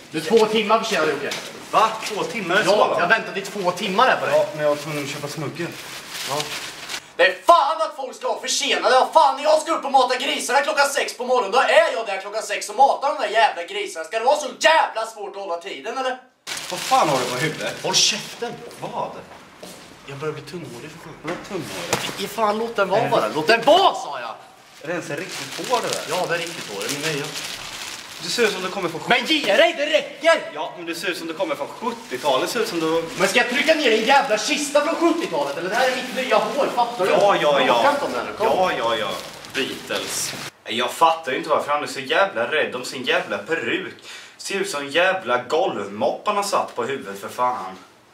Du är 2 timmar försenad, Jocke. Va? 2 timmar? Ja, jag väntade i 2 timmar här på dig. Ja, men jag var tvungen att köpa smuggen. Ja. Det är fan att folk ska vara försenade. Ja, fan, när jag ska upp och mata grisarna klockan 6 på morgonen, då är jag där klockan 6 och matar de där jävla grisarna. Ska det vara så jävla svårt att hålla tiden, eller? Vad fan har du på huvudet? Håll käften. Vad? Jag börjar bli tunnhårig för fan. Vadå tunnhårig? Fan, låt den vara bara. Låt den vara, sa jag. Är det ens riktigt hår det där? Ja, det är riktigt hår. Det är min meja. Du ser ut som du kommer från... Men ge dig, det räcker! Ja, men du ser ut som du kommer från 70-talet. Ser ut som du... Men ska jag trycka ner en jävla kista från 70-talet? Eller det här är mitt nya hår, fattar du? Ja. Beatles. Jag fattar ju inte varför han är så jävla rädd om sin jävla peruk. Ser ut som en jävla golvmopp han har satt på huvudet, för fan.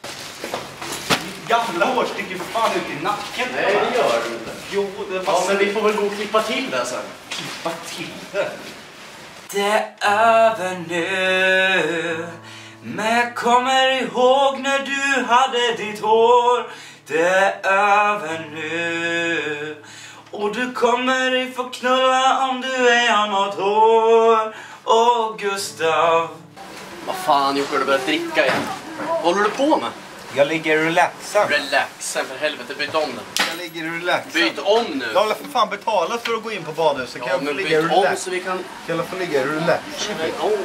Gamla hår sticker för fan ut i nacken. Nej, det gör du inte. Jo, det var... Ja, men vi får väl gå och klippa till det sen. Klippa till det? Det är över nu. Men jag kommer ihåg när du hade ditt hår. Det är över nu. Och du kommer i få knulla om du är har något hår. Åh, Gustav. Vad fan, Jocke, du börjat dricka igen. Vad håller du på med? Jag ligger relaxad. Relaxen, för helvete, byt om den. Jag ligger relaxad. Byt om nu. Jag har för fan betalat för att gå in på badhuset. Kan Ja, jag få men ligga byt om relaxed? så vi kan... Kan jag få ligga relaxed?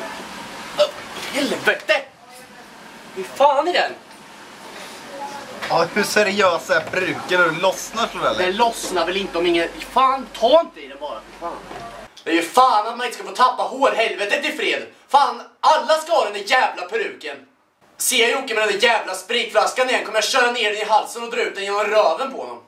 Helvete! Hur fan är den? Ja, hur seriös är peruken? Du lossnar så väl? Den lossnar väl inte om ingen... Fan, ta inte i den bara. Fan. Det är ju fan att man inte ska få tappa hårhelvetet i fred. Fan, alla ska ha den där jävla peruken. Ser jag Jocke med den där jävla spritflaskan igen kommer jag köra ner den i halsen och dra ut den genom röven på honom.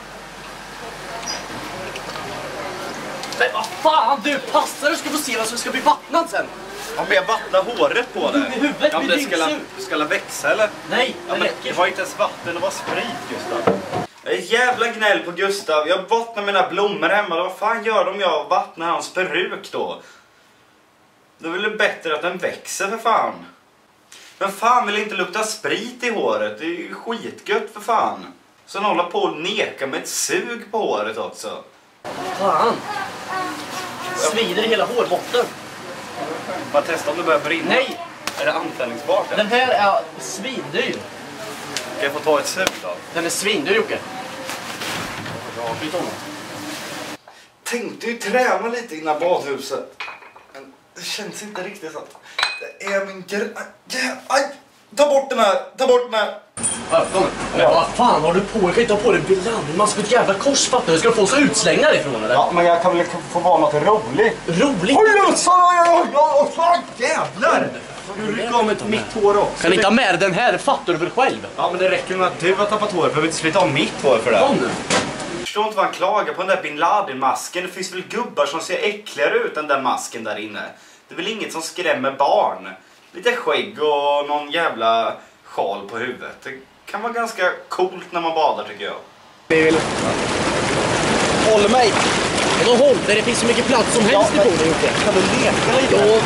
Men vad fan, du passar, du ska få se vad som ska bli vattnat sen. Ja, men jag vattnar håret på det. I huvudet, ja, men det ska växa eller? Nej, ja, men det var inte ens vatten, det var sprit, Gustav. Det är jävla gnäll på Gustav. Jag vattnar mina blommor hemma. Vad fan gör de jag vattnar hans peruk då? Det är väl bättre att den växer för fan. Men fan vill inte lukta sprit i håret. Det är ju skitgött för fan. Sen hålla på och neka med ett sug på håret också. Fan. Svider i hela hårbotten. Man testar om det börjar brinna. Nej. Är det antändningsbart? Den här är svindyr. Ska jag få ta ett sug då? Den är svindyr, Jocke. Ja, byt om. Tänkte ju träna lite innan badhuset. Men det känns inte riktigt så. Det är min aj! Ta bort den här! Ta bort den här! Kom. Men vad fan har du på? Jag kan inte ha på dig biljard. Man ska få ett jävla kors, fattar du? Ska du få så utslängda ifrån eller? Ja, men jag kan väl få vara något roligt. Roligt? Oj, jävlar! Du rycker av mitt hår också. Kan inte ha med den här, fattar du väl själv? Ja, men det räcker med att du har tappat hår. För vi inte slita av mitt hår för det. Kom nu. Jag förstår inte vad han klagar på den där Bin Laden-masken. Det finns väl gubbar som ser äckligare ut än den masken där inne. Det är väl inget som skrämmer barn. Lite skägg och någon jävla sjal på huvudet. Det kan vara ganska coolt när man badar tycker jag. Håll mig! Vadå håll? Det finns så mycket plats som helst i bordet, Jocke. Kan du leka lite?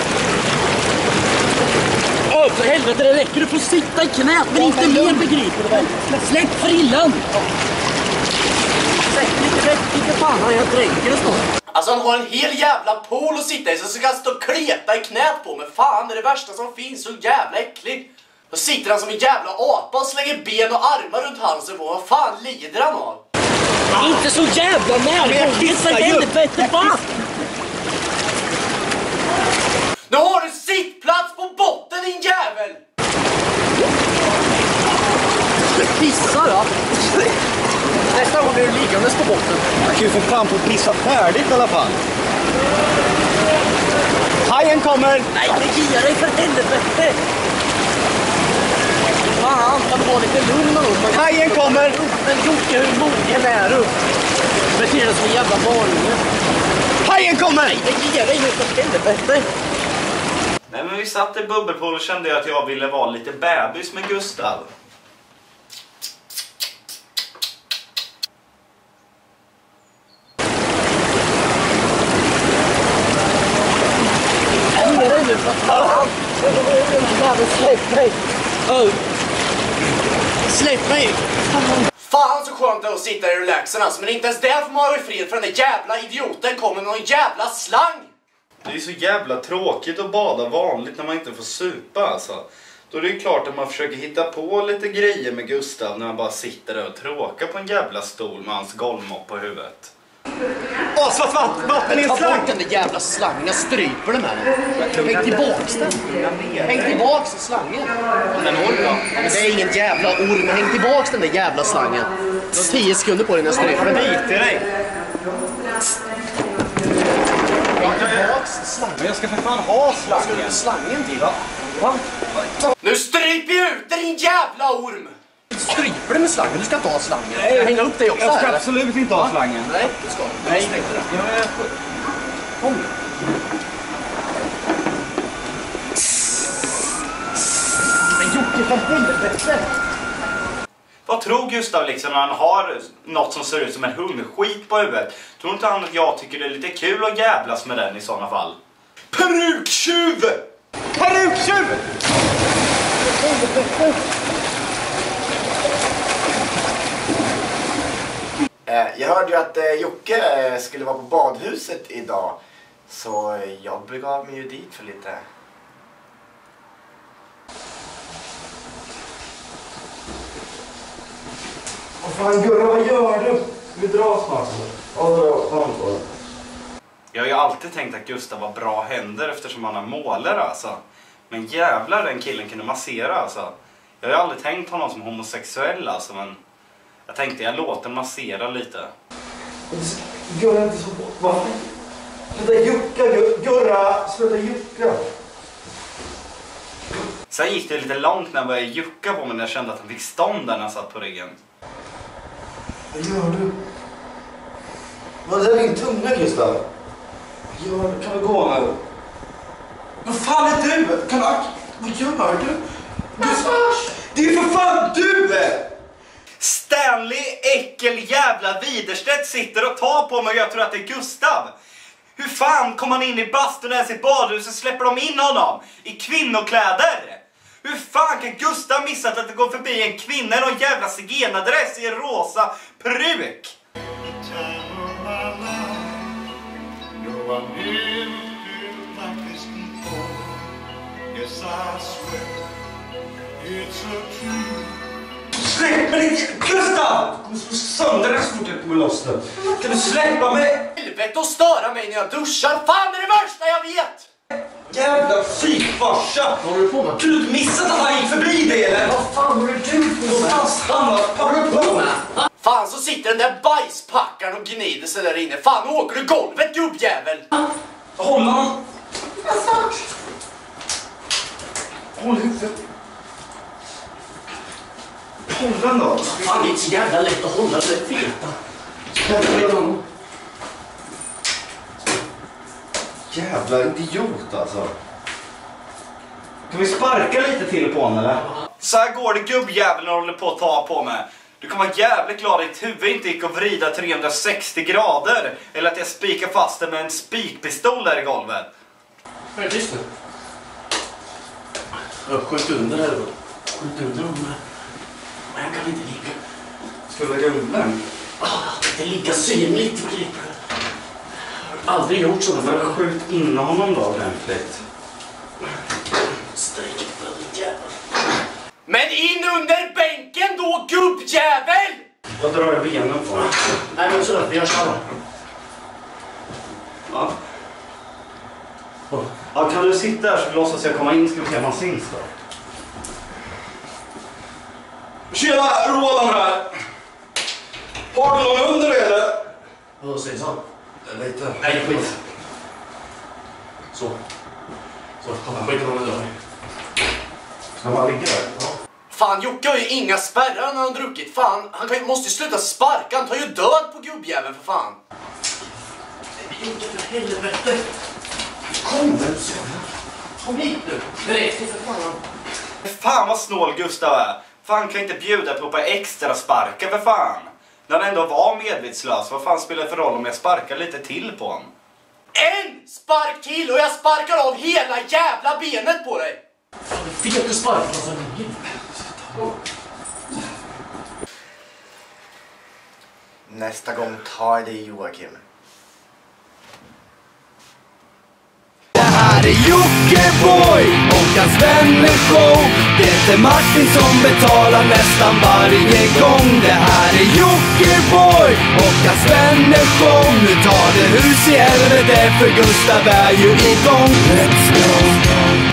För helvete, det räcker. Du får sitta i knät, men inte mer, begriper du väl? Släpp frillan! Släpp lite väck, inte fan, jag dränker det snart. Alltså han har en hel jävla pool att sitta i, så ska han stå och kleta i knät på mig. Fan, det är det värsta som finns, så jävla äckligt. Då sitter han som en jävla apa och slänger ben och armar runt halsen på. Vad fan lider han av? Inte så jävla nära, för helvete, fan! Nu har du sittplats på botten, din jävel! Pissar då? Nästa gång blir du liggandes på botten. Jag kan ju för fan få pissa färdigt i alla fall. Hajen kommer! Nej, det ger dig för helvete! Fan, kan du vara lite lugn och Hajen kommer! Men Jocke, hur mogen är du? Beter dig som en jävla barnunge. Hajen kommer! Nej, det ger dig nu för helvete! Nej, men vi satt i bubbelpool och kände jag att jag ville vara lite bebis med Gustav. Släpp mig! Släpp mig! Fan så skönt det är att sitta i relaxen alltså, men inte ens där får man vara i fred för den där jävla idioten kommer med någon jävla slang! Det är så jävla tråkigt att bada vanligt när man inte får supa alltså. Då är det ju klart att man försöker hitta på lite grejer med Gustav när han bara sitter där och tråkar på en jävla stol med hans golvmopp på huvudet. Svart vatten i en slang! Ta bort den där jävla slangen, jag stryper den här. Häng tillbaks den. Häng tillbaks slangen. Den orm då? Det är ingen jävla orm, häng tillbaks den där jävla slangen. Du har 10 sekunder på dig när jag stryper den. Bit i dig! Men jag ska för fan ha slangen. Ska du slangen till? Va? Nu stryper jag ut din jävla orm! Stryper du med slangen? Du ska inte ha slangen. Ska jag hänga upp dig också? Jag ska absolut inte ha slangen. Nej, du ska. Nej. Kom. Men Jocke, för helvete! Vad tror Gustav liksom när han har något som ser ut som en hundskit på huvudet? Tror inte han att jag tycker det är lite kul att jävlas med den i sådana fall? Peruktjuv! Peruktjuv! Jag hörde ju att Jocke skulle vara på badhuset idag. Så jag begav mig ju dit för lite. Vad fan Gurra, vad gör du? Vi drar snart. Jag har ju alltid tänkt att Gustav var bra händer eftersom han har målare alltså. Men jävlar den killen kunde massera alltså. Jag har ju aldrig tänkt honom som homosexuell alltså, men jag tänkte jag låter massera lite. Gurra inte så... Varför? Sluta jucka, Gurra! Sluta jucka! Sen gick det lite långt när jag började jucka på mig när jag kände att han fick stånd där när han satt på ryggen. Vad gör du? Vad är din tunga, Gustav? Vad gör du? Kan du gå nu? Vad fan är du? Kan du... Vad gör du? Gustav! Det är för fan du! Stanley, äckel, jävla Widerstedt sitter och tar på mig och jag tror att det är Gustav. Hur fan kom han in i bastun ens i badhuset och släpper de in honom? I kvinnokläder? Hur fan kan Gustav missa att det går förbi en kvinna i någon jävla zigenadress i en rosa peruk? Släpp mig inte! Gustav! Du kommer slå sönder den så fort jag kommer loss nu. Kan du släppa mig? Helvete att störa mig när jag duschar. Fan är det värsta jag vet! Jävla psykfarsa! Vad håller du på med? Kunde du inte missat att han gick förbi det eller? Vad fan håller du på med? Vad håller du på med? Fan så sitter den där bajspackaren och gnider sig där inne. Fan åker du golvet gubbjävel? Håll honom! Håll huvudet. Håll den då. Fan det är inte så jävla lätt att hålla det feta. Jävla idiot alltså. Kan vi sparka lite till på honom eller? Så här går det gubbjäveln håller på att ta på mig. Du kommer vara jävligt glad att ditt huvud inte gick att vrida 360 grader. Eller att jag spikar fast det med en spikpistol där i golvet. Vad är det tyst nu? Jag skjut under här då. Skjut under dem. Men jag kan inte ligga. Ska du lägga under den? Det ligger synligt. Jag har aldrig gjort sådana Men förr. skjut in honom då ordentligt. Sträck för din jävel. Men in under bänken då gubbjävel! Jag drar i benen på honom. Nej men sådär, vi gör så här. Ja. Ja, kan du sitta där så vi låtsas jag komma in ska vi se om han syns då. Tjena, Roland här. Har du någon under det eller? Vad säger så? Lite. Nej, skit. Så, kom skit om det där. Ska man ligga där? Ja. Fan, Jocke har ju inga spärrar när han druckit. Fan, måste ju sluta sparka. Han tar ju död på gubbjäveln för fan. Jocke, för helvete. Kom nu, kom hit nu. Direkt för fan. Fan vad snål Gustav är. Fan kan inte bjuda på extra sparka för fan. När han ändå var medvetslös, vad fan spelar det för roll om jag sparkar lite till på honom? En spark till och jag sparkar av hela jävla benet på dig. Fick jag inte sparka på familjen? Nästa gång tar jag dig, Joakim. Jockiboi och hans vänner show. Det är Martin som betalar nästan varje gång. Det här är Jockiboi och hans vänner show. Nu tar det hus i helvete för Gustav är ju igång. Let's go.